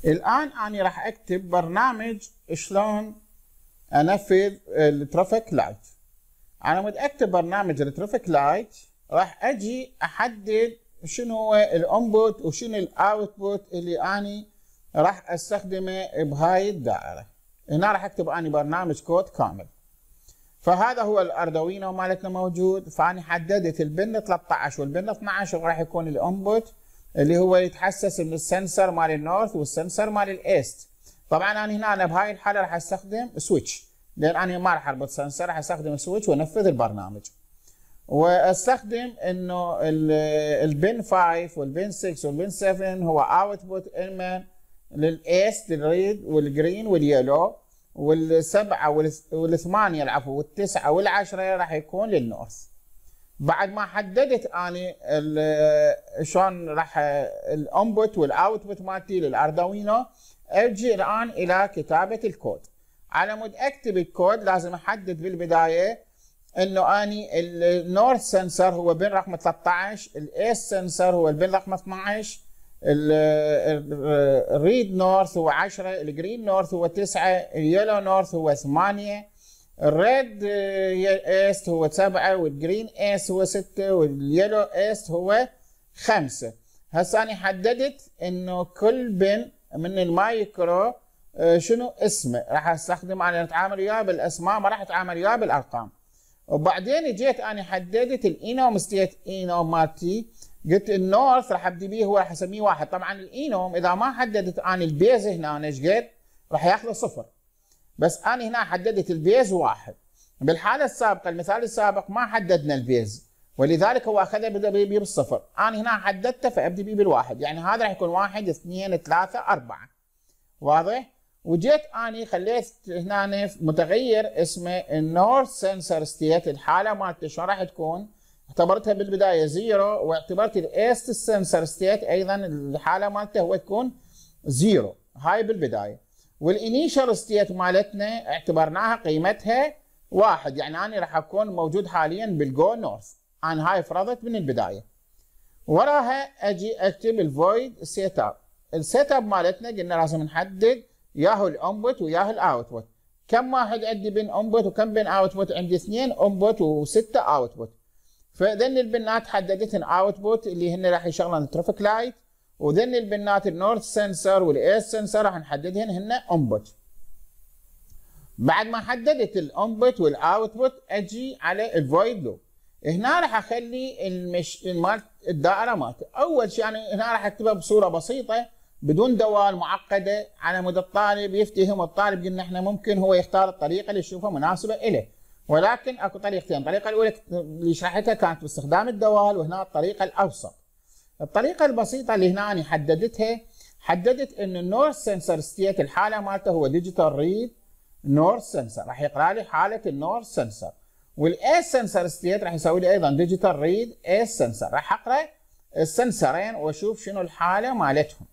الآن أنا راح أكتب برنامج شلون أنفذ الترافيك لايت. أنا مد أكتب برنامج الترافيك لايت راح أجي أحدد شنو هو الانبوت وشنو الاوتبوت اللي أنا راح أستخدمه بهاي الدائرة. هنا راح أكتب أنا برنامج كود كامل. فهذا هو الاردوينو مالتنا موجود، فأنا حددت البن 13 والبن 12 راح يكون الانبوت اللي هو يتحسس من السنسر مال النورث والسنسر مال الايست. طبعا انا بهاي الحاله راح استخدم سويتش، لان انا ما راح اربط سنسر، راح استخدم سويتش وانفذ البرنامج. واستخدم انه البن 5 والبن 6 والبن 7 هو اوتبوت اما للايست الريد والجرين واليلو، والسبعه والثمانيه العفو والتسعه والعشره راح يكون للنورث. بعد ما حددت اني شلون راح الانبوت والاوتبوت مالتي للاردوينو، ارجع الان الى كتابه الكود. على مود اكتب الكود لازم احدد بالبدايه انه اني النورث سنسر هو بن رقم 13، الايست سنسر هو البن رقم 12، الريد نورث هو 10، الجرين نورث هو 9، اليلو نورث هو 8، الريد ايست هو 7، والجرين ايست هو 6، واليلو ايست هو 5. هسه انا حددت انه كل بن من المايكرو شنو اسمه، راح استخدم انا اتعامل وياه بالاسماء، ما راح اتعامل وياه بالارقام. وبعدين جيت انا حددت الانوم ستيت انوم مالتي، قلت النورث راح ابدي بيه، هو راح اسميه 1. طبعا الانوم اذا ما حددت انا البيز هنا ايش قد راح ياخذ 0، بس انا هنا حددت البيز 1. بالحاله السابقه المثال السابق ما حددنا البيز، ولذلك هو اخذه بدا بيه بالصفر. انا هنا حددته فابدي بيه بالواحد، يعني هذا راح يكون 1 2 3 4. واضح؟ وجيت اني خليت هنا متغير اسمه النورث سنسر ستيت، الحاله مالته شلون راح تكون؟ اعتبرتها بالبدايه 0، واعتبرت الايست السنسر ستيت ايضا الحاله مالته هو تكون 0، هاي بالبدايه. والانيشال ستيت مالتنا اعتبرناها قيمتها 1، يعني انا راح اكون موجود حاليا بالجو نورث، انا هاي فرضت من البدايه. وراها اجي اكتب الفويد سيت اب. السيت اب مالتنا قلنا لازم نحدد ياهو الانبوت وياهو الاوتبوت. كم واحد عندي بن انبوت وكم بن اوتبوت؟ عندي 2 انبوت و6 اوتبوت. فذن البنات حددتن اوتبوت اللي هن راح يشغلن الترافيك لايت، وذن البنات النورث سنسر والايست سنسر راح نحددهن هن انبوت. بعد ما حددت الانبوت والاوتبوت اجي على الفويد لوب. هنا راح اخلي الدائره مالته. اول شيء انا هنا راح اكتبها بصوره بسيطه بدون دوال معقده على مود الطالب يفتهم. الطالب قلنا احنا ممكن هو يختار الطريقه اللي يشوفها مناسبه له، ولكن اكو طريقتين. الطريقه الاولى اللي شرحتها كانت باستخدام الدوال، وهنا الطريقه الاوسط. الطريقه البسيطه اللي هنا انا حددتها، حددت ان النورث سنسر ستيت الحاله مالته هو ديجيتال ريد نورث سنسر، راح يقرا لي حاله النورث سنسر. والايس سنسر ستيت راح يسوي لي ايضا ديجيتال ريد ايس سنسر، راح اقرا السنسرين واشوف شنو الحاله مالتهم.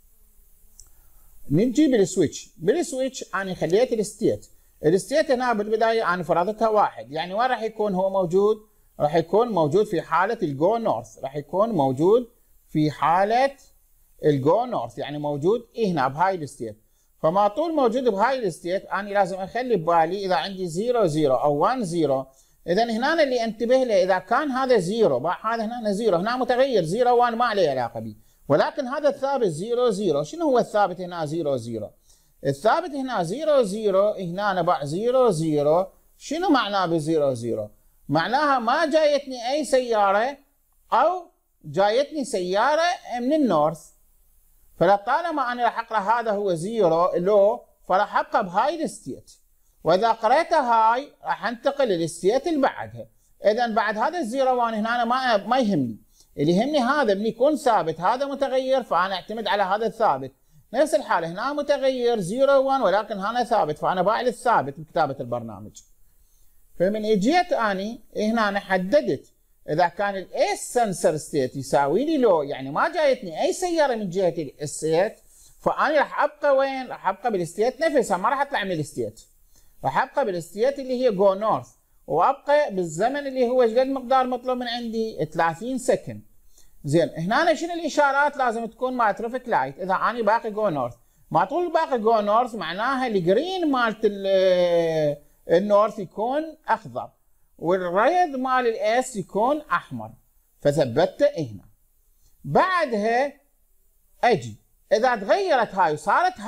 نجي بالسويتش. بالسويتش انا خليت الستيت هنا بالبدايه انا فرضتها 1، يعني وين راح يكون هو موجود؟ راح يكون موجود في حاله الجو نورث، راح يكون موجود في حاله الجو نورث، يعني موجود هنا بهاي الستيت. فما طول موجود بهاي الستيت انا لازم اخلي ببالي اذا عندي 0 0 او 1 0. اذا هنا اللي انتبه له اذا كان هذا 0 هذا هنا 0، هنا متغير 0 1 ما عليه علاقه به، ولكن هذا الثابت 0 0. شنو هو الثابت هنا 0 0؟ الثابت هنا 0 0 هنا باع 0 0. شنو معناه ب 0 0؟ معناها ما جايتني اي سياره او جايتني سياره من النورث. فلطالما انا راح اقرا هذا هو 0 لو، فراح ابقى بهاي الستيت، واذا قريتها هاي راح انتقل للستيت اللي بعدها. اذا بعد هذا الزيرو وانا هنا ما يهمني، اللي يهمني هذا من يكون ثابت، هذا متغير فانا اعتمد على هذا الثابت. نفس الحاله هنا متغير 0 1 ولكن هنا ثابت، فانا باعي الثابت بكتابه البرنامج. فمن اجيت اني هنا أنا حددت اذا كان الايس سنسر ستيت يساوي لي لو، يعني ما جايتني اي سياره من جهه الستيت، فانا راح ابقى وين؟ راح ابقى بالستيت نفسها، ما راح اطلع من الستيت، راح ابقى بالستيت اللي هي جو نورث، وابقى بالزمن اللي هو ايش قد مقدار مطلوب من عندي؟ 30 سكند. زين هنا أنا شنو الاشارات لازم تكون مع ترافيك لايت اذا اني باقي جو نورث؟ مع طول الباقي جو نورث معناها الجرين مالت النورث يكون اخضر والريد مال الاس يكون احمر، فثبته هنا. بعدها اجي اذا تغيرت هاي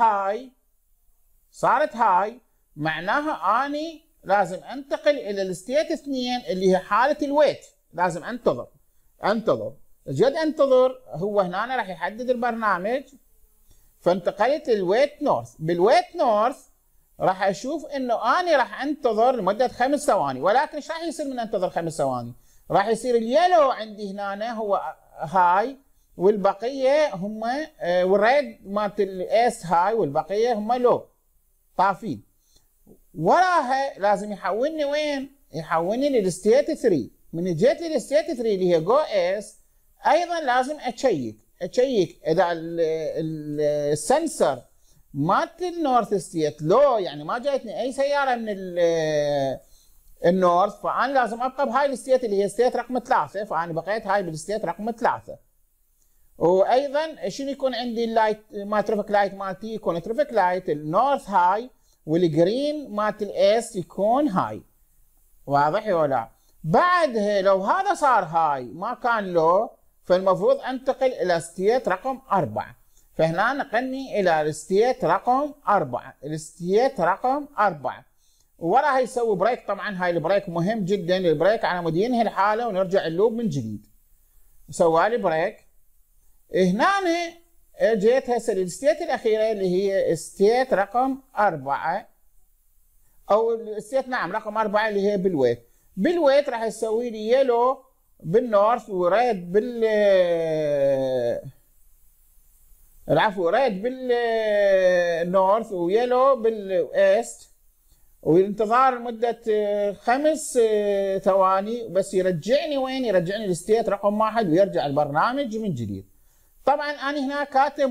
صارت هاي معناها اني لازم انتقل الى الستيت 2 اللي هي حاله الويت. لازم انتظر جد انتظر. هو هنا راح يحدد البرنامج، فانتقلت للويت نورث. بالويت نورث راح اشوف انه اني راح انتظر لمده 5 ثواني، ولكن ايش راح يصير من انتظر 5 ثواني؟ راح يصير اليلو عندي هنا هو هاي والبقيه هم والريد مالت الاس هاي والبقيه هم لو طافين. وراها لازم يحولني وين؟ يحولني للستيت 3. من جيت للستيت 3 اللي هي جو اس ايضا لازم اشيك اذا السنسر مالت النورث ستيت لو، يعني ما جايتني اي سياره من النورث، فانا لازم ابقى بهاي الستيت اللي هي ستيت رقم 3، فانا بقيت هاي بالستيت رقم 3. وايضا شنو يكون عندي اللايت ما ترافيك لايت مالتي؟ يكون ترافيك لايت النورث هاي والجرين مالت الاس يكون هاي. واضح ولا لا؟ بعدها لو هذا صار هاي ما كان لو، فالمفروض انتقل الى ستيت رقم 4. فهنا نقلني الى الستيت رقم 4. وراها يسوي بريك. طبعا هاي البريك مهم جدا، البريك على مود ينهي الحاله ونرجع اللوب من جديد. سوالي بريك. هنا جيت هسه للستيت الاخيره اللي هي ستيت رقم 4 او الستيت نعم رقم 4 اللي هي بالويت راح يسوي لي يلو بالنورث وريد ريد بالنورث ويلو بالايست، والانتظار لمدة 5 ثواني بس يرجعني وين؟ يرجعني للستيت رقم 1 ويرجع البرنامج من جديد. طبعا انا هنا كاتب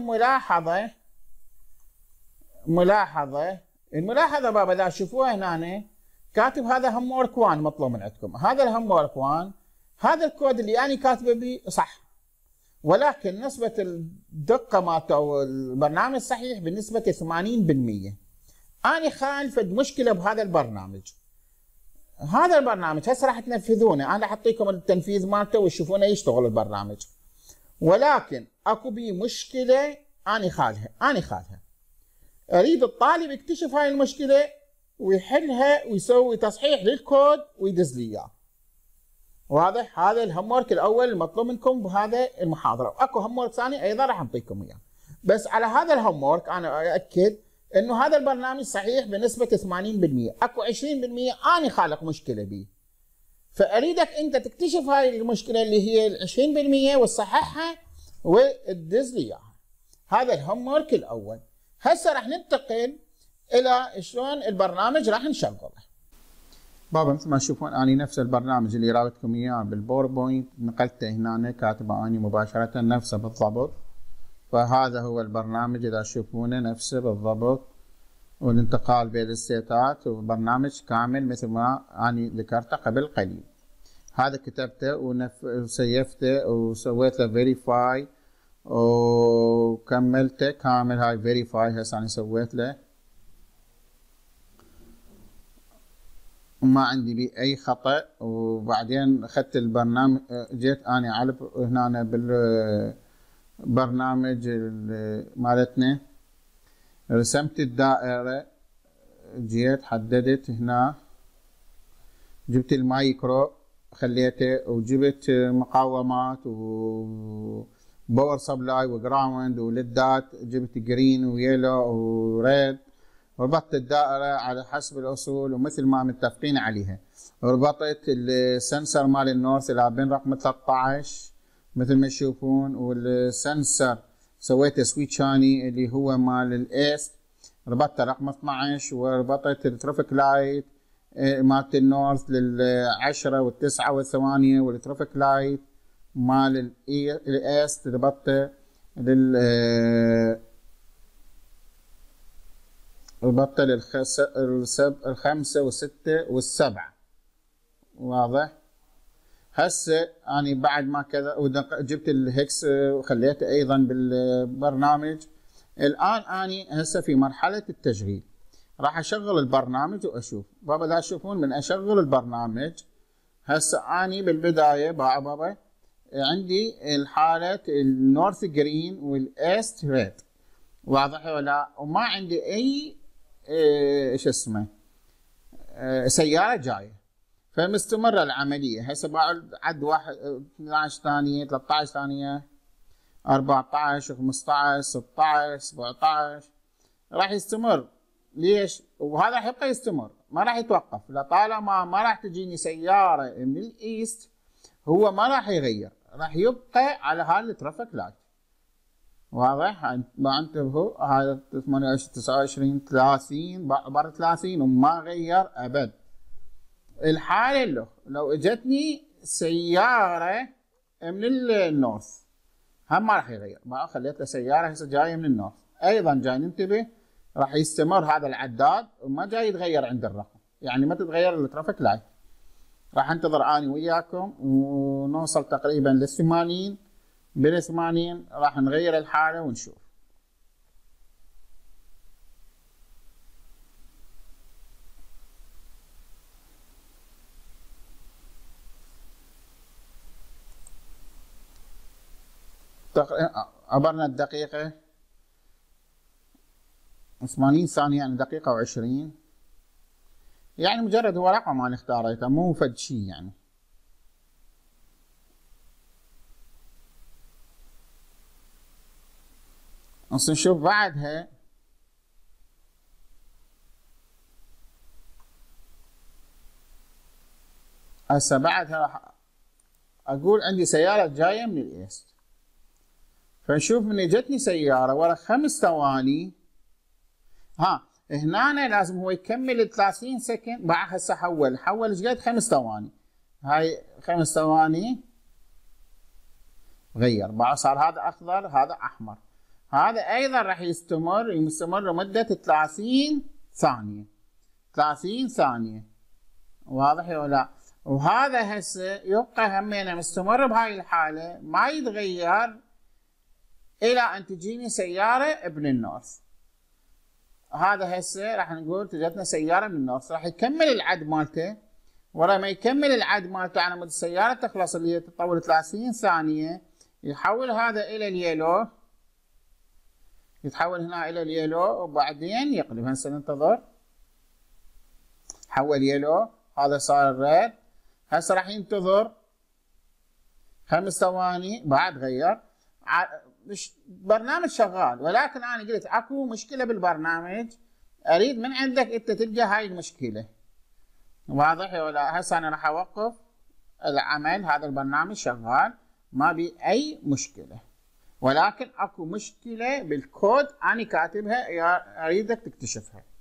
الملاحظة بابا اذا تشوفوها هنا كاتب هذا هم ورك 1 مطلوب من عندكم. هذا الهم ورك 1 هذا الكود اللي انا كاتبه بيه صح، ولكن نسبة الدقة مالته او البرنامج صحيح بنسبة 80%. أنا خالفت مشكلة بهذا البرنامج. هذا البرنامج هسه راح تنفذونه، أنا راح أعطيكم التنفيذ مالته وتشوفونه يشتغل البرنامج، ولكن أكو بيه مشكلة أنا خالها. أريد الطالب يكتشف هاي المشكلة ويحلها ويسوي تصحيح للكود ويدز لي إياه. واضح؟ هذا الهم ورك الأول المطلوب منكم بهذا المحاضرة، وأكو هم ورك ثاني أيضا راح أعطيكم إياه. بس على هذا الهم ورك أنا أؤكد انه هذا البرنامج صحيح بنسبة 80%، اكو 20% انا خالق مشكلة بيه. فاريدك انت تكتشف هاي المشكلة اللي هي ال 20% وتصححها وتدز لي اياها. هذا الهم ورك الاول. هسه راح ننتقل الى شلون البرنامج راح نشغله. بابا مثل ما تشوفون اني نفس البرنامج اللي راوتكم اياه بالباوربوينت نقلته هنا، كاتبه اني مباشرة نفسه بالضبط. فهذا هو البرنامج اذا تشوفونه نفسه بالضبط، والانتقال بين الستات وبرنامج كامل مثل ما اني ذكرته قبل قليل. هذا كتبته وسيفته وسويت له فيريفاي وكملته كامل. هاي فيريفاي هسه انا سويت له وما عندي بيه اي خطأ. وبعدين اخذت البرنامج جيت اني على هنا بالبرنامج مالتنا رسمت الدائرة، جيت حددت هنا، جبت المايكرو خليته وجبت مقاومات وباور سبلاي وجراوند وليدات، جبت جرين ويلو وريد، ربطت الدائرة على حسب الأصول ومثل ما متفقين عليها. ربطت السنسر مال النورث إلى بين رقم 13 مثل ما تشوفون، والسنسر سويته سويتشاني اللي هو مال الايست ربطته رقم 12، وربطت الترافيك لايت مالت النورث لل10 وال9 وال8، والترافيك لايت مال الايست ربطته ربطته لل5 وال6 وال7. واضح؟ هسه اني بعد ما كذا جبت الهكس وخليته ايضا بالبرنامج، الآن أني هسه في مرحلة التشغيل، راح أشغل البرنامج وأشوف. بابا لا تشوفون من أشغل البرنامج هسه أني بالبداية بابا عندي الحالة النورث جرين والإيست ريد، واضح ولا؟ وما عندي أي شو اسمه سيارة جاية، فمستمرة العملية. هسه بعد عد 12 ثانية 13 ثانية 14 15 16 17 راح يستمر. ليش؟ وهذا راح يبقى يستمر ما راح يتوقف لطالما ما راح تجيني سيارة من الإيست. هو ما راح يغير، راح يبقى على هذا الترافيك لايت. واضح؟ ما انتبهوا، هذا 28 29 30 بر 30 وما غير ابد. الحالة لو اجتني سيارة من النورث هم ما راح يغير، ما خليت له سيارة هسه جاية من النورث ايضا جاي ننتبه راح يستمر هذا العداد وما جاي يتغير عند الرقم، يعني ما تتغير الترافيك لايت. راح انتظر اني وياكم ونوصل تقريبا لل 80. بال 80 راح نغير الحالة ونشوف. عبرنا الدقيقة 80 ثانية، يعني دقيقة و20، يعني مجرد هو رقم انا اختاريته مو فد شي يعني. بس نشوف بعدها هسه بعدها راح اقول عندي سيارة جاية من الايست، فنشوف من اجتني سيارة ورا 5 ثواني. هنا لازم هو يكمل 30 سكند. بعد هسه حول ايش قد 5 ثواني، هاي 5 ثواني غير، بعد صار هذا اخضر هذا احمر. هذا ايضا راح يستمر لمدة 30 ثانية 30 ثانية. واضح ولا؟ وهذا هسه يبقى همينه مستمر بهاي الحالة ما يتغير الى ان تجيني سيارة ابن النورث. هذا هسه راح نقول تجتنا سيارة من النورث، راح يكمل العد مالته. ورا ما يكمل العد مالته على مود السيارة تخلص اللي هي تطول 30 ثانية، يحول هذا الى اليلو، يتحول هنا الى اليلو وبعدين يقلب. هسه ننتظر، حول يلو، هذا صار الريد. هسه راح ينتظر 5 ثواني بعد غير. برنامج شغال، ولكن انا قلت اكو مشكلة بالبرنامج، اريد من عندك انت تلقى هاي المشكلة. واضح ولا؟ هسه انا راح اوقف العمل، هذا البرنامج شغال ما بي اي مشكلة، ولكن اكو مشكلة بالكود انا كاتبها اريدك تكتشفها.